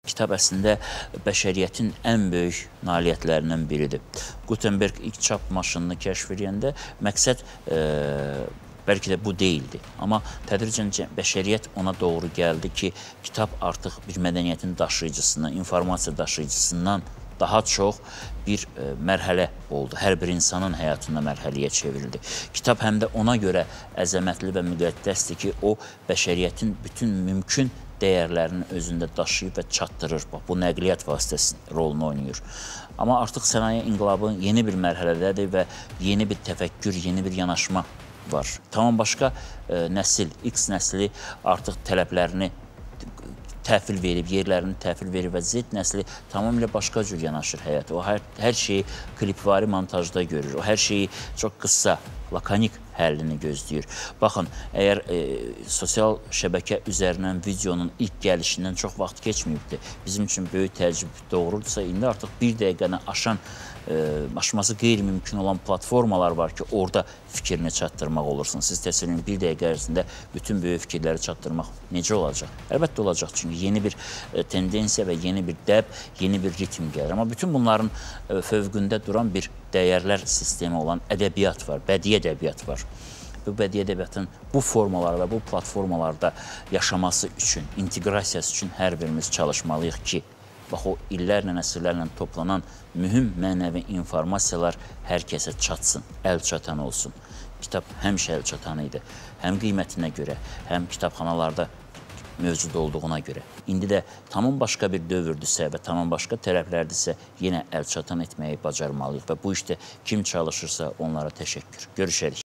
kitab əslində bəşəriyyətin ən böyük nailiyyətlərindən biridir. Gutenberg ilk çap maşınını kəşf edəndə məqsəd bəlkə də bu deyildi. Amma tədricən bəşəriyyət ona doğru gəldi ki, kitab artıq bir mədəniyyətin daşıyıcısından, informasiya daşıyıcısından daha çox bir mərhələ oldu. Hər bir insanın həyatında mərhələyə çevrildi. Kitab həm də ona görə əzəmətli və müqəddəsdir ki, o bəşəriyyətin bütün mümkün dəyərlərini özündə daşıyıb və çatdırır. Bu nəqliyyat vasitəsinin rolunu oynayır. Amma artıq sənaye inqilabı yeni bir mərhələdədir və yeni bir təfəkkür, yeni bir yanaşma var. Tamam başqa nəsil, X nəsli artıq tələblərini təhvil verib, yerlərini təhvil verib və Z nəsli tamamilə başqa cür yanaşır həyata. O hər şeyi klipvari montajda görür. O hər şeyi çox qısa, lakanik həllini gözləyir. Baxın, əgər sosial şəbəkə üzərindən videonun ilk gəlişindən çox vaxt keçməyibdir, bizim üçün böyük təəccüb doğurursa, indi artıq bir dəqiqəni aşması qeyri-mümkün olan platformalar var ki, orada fikrini çatdırmaq olursun. Siz təsəvvürün bir dəqiqə ərzində bütün böyük fikirləri çatdırmaq necə olacaq? Əlbəttə olacaq, çünki yeni bir tendensiya və yeni bir dəb, yeni bir ritm gəlir. Amma bütün bunların fövqündə duran bir dəyərlər sistemi olan ədəbiyyat var, bədii ədəbiyyat var. Bu bədii ədəbiyyatın bu formalarda və bu platformalarda yaşaması üçün, inteqrasiyası üçün hər birimiz çalışmalıyıq ki, bax o illərlə, əsrlərlə toplanan mühüm mənəvi informasiyalar hər kəsə çatsın, əl çatan olsun. Kitab həmişə əl çatan idi. Həm qiymətinə görə, həm kitabxanalarda mövcud olduğuna görə. İndi də tamam başqa bir dövrdürsə və tamam başqa tərəflərdirsə yenə əl çatan etməyi bacarmalıyıq və bu işdə kim çalışırsa onlara təşəkkür. Görüşərik.